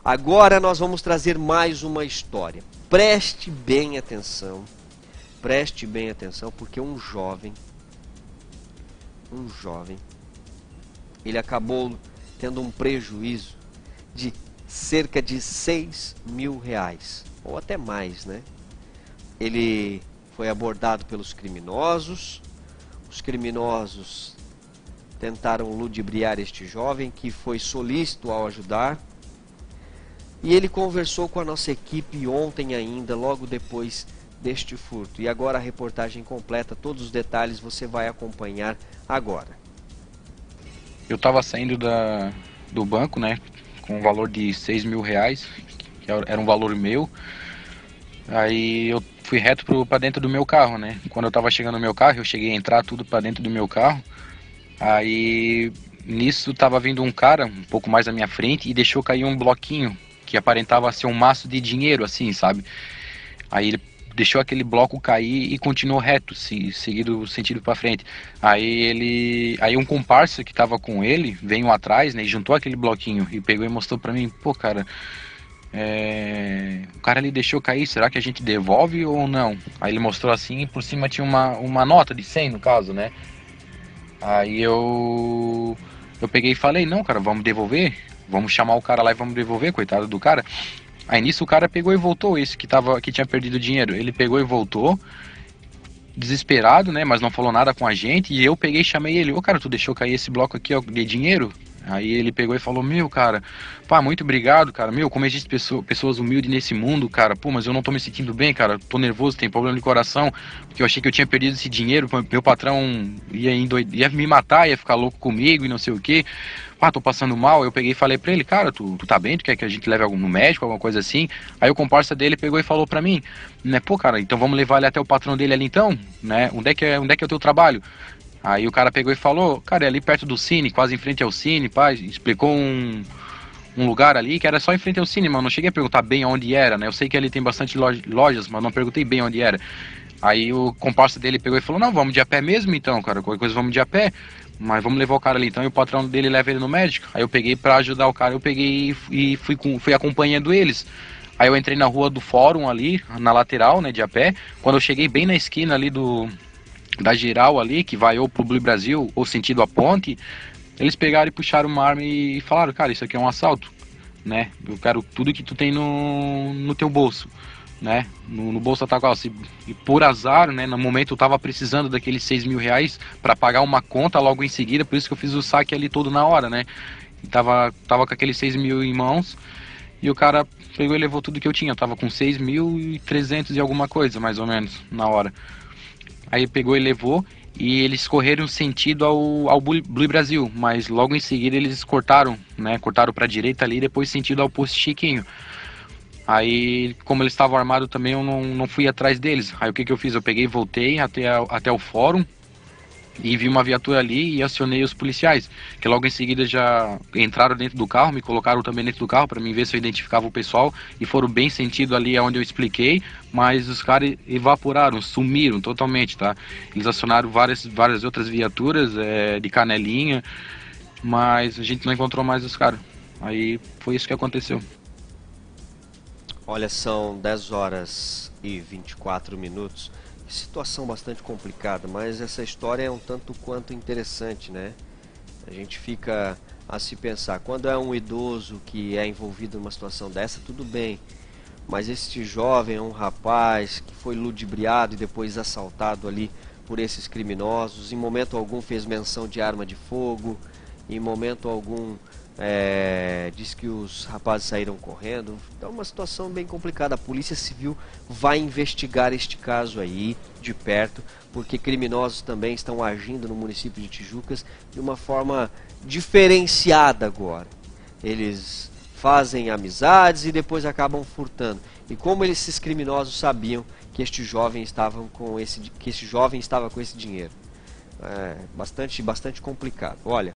Agora nós vamos trazer mais uma história. Preste bem atenção, porque um jovem, ele acabou tendo um prejuízo de cerca de 6 mil reais, ou até mais, né? Ele foi abordado pelos criminosos, os criminosos tentaram ludibriar este jovem, que foi solícito ao ajudar, e ele conversou com a nossa equipe ontem ainda, logo depois deste furto. E agora a reportagem completa, todos os detalhes você vai acompanhar agora. Eu estava saindo do banco, né, com um valor de 6 mil reais, que era um valor meu. Aí eu fui reto para dentro do meu carro, né. Quando eu estava chegando no meu carro, eu cheguei a entrar tudo para dentro do meu carro. Aí nisso estava vindo um cara um pouco mais à minha frente e deixou cair um bloquinho que aparentava ser um maço de dinheiro, assim, sabe? Aí ele deixou aquele bloco cair e continuou reto, seguido sentido para frente. Aí um comparsa que tava com ele veio atrás, né, e juntou aquele bloquinho e pegou e mostrou para mim, pô, cara, o cara ali deixou cair, será que a gente devolve ou não? Aí ele mostrou assim e por cima tinha uma nota de 100 no caso, né? Aí eu peguei e falei, não, cara, vamos devolver, vamos chamar o cara lá e vamos devolver, coitado do cara. Aí nisso o cara pegou e voltou, esse que tinha perdido dinheiro. Ele pegou e voltou, desesperado, né, mas não falou nada com a gente. E eu peguei e chamei ele, ô cara, tu deixou cair esse bloco aqui, ó, de dinheiro? Aí ele pegou e falou, meu, cara, pá, muito obrigado, cara, meu, como existe pessoas humildes nesse mundo, cara, pô, mas eu não tô me sentindo bem, cara, tô nervoso, tem problema de coração, porque eu achei que eu tinha perdido esse dinheiro, meu patrão ia me matar, ia ficar louco comigo e não sei o quê. Pá, tô passando mal. Eu peguei e falei pra ele, cara, tu tá bem? Tu quer que a gente leve no médico, alguma coisa assim? Aí o comparsa dele pegou e falou pra mim, né, pô, cara, então vamos levar ele até o patrão dele ali então, né, onde é que é o teu trabalho? Aí o cara pegou e falou, cara, é ali perto do Cine, quase em frente ao Cine, pá, explicou um lugar ali que era só em frente ao Cine, mas não cheguei a perguntar bem onde era, né, eu sei que ali tem bastante lojas, mas não perguntei bem onde era. Aí o comparsa dele pegou e falou, não, vamos de a pé mesmo então, cara, qualquer coisa vamos de a pé, mas vamos levar o cara ali então, e o patrão dele leva ele no médico. Aí eu peguei pra ajudar o cara, eu peguei e fui acompanhando eles. Aí eu entrei na rua do fórum ali, na lateral, né, de a pé. Quando eu cheguei bem na esquina ali da Geral ali, que vai ou pro Blue Brasil ou sentido a ponte, eles pegaram e puxaram uma arma e falaram, cara, isso aqui é um assalto, né? Eu quero tudo que tu tem no teu bolso, né? No bolso da tua calça. E por azar, né, no momento eu tava precisando daqueles 6 mil reais para pagar uma conta logo em seguida, por isso que eu fiz o saque ali todo na hora, né? E tava com aqueles 6 mil em mãos. E o cara pegou e levou tudo que eu tinha. Eu tava com 6.300 e alguma coisa, mais ou menos, na hora. Aí pegou e levou, e eles correram sentido ao Blue Brasil, mas logo em seguida eles cortaram, né? Cortaram pra direita ali, depois sentido ao Posto Chiquinho. Aí, como eles estavam armados também, eu não fui atrás deles. Aí o que eu fiz? Eu peguei e voltei até o fórum, e vi uma viatura ali e acionei os policiais, que logo em seguida já entraram dentro do carro, me colocaram também dentro do carro para mim ver se eu identificava o pessoal, e foram bem sentido ali onde eu expliquei, mas os caras evaporaram, sumiram totalmente, tá? Eles acionaram várias outras viaturas de canelinha, mas a gente não encontrou mais os caras. Aí foi isso que aconteceu. Olha, são 10 horas e 24 minutos. Situação bastante complicada, mas essa história é um tanto quanto interessante, né? A gente fica a se pensar, quando é um idoso que é envolvido numa situação dessa, tudo bem, mas este jovem é um rapaz que foi ludibriado e depois assaltado ali por esses criminosos, em momento algum fez menção de arma de fogo, em momento algum diz que os rapazes saíram correndo. Então é uma situação bem complicada. A Polícia Civil vai investigar este caso aí de perto, porque criminosos também estão agindo no município de Tijucas de uma forma diferenciada agora. Eles fazem amizades e depois acabam furtando. E como esses criminosos sabiam que este jovem estava com esse dinheiro? Bastante complicado. Olha,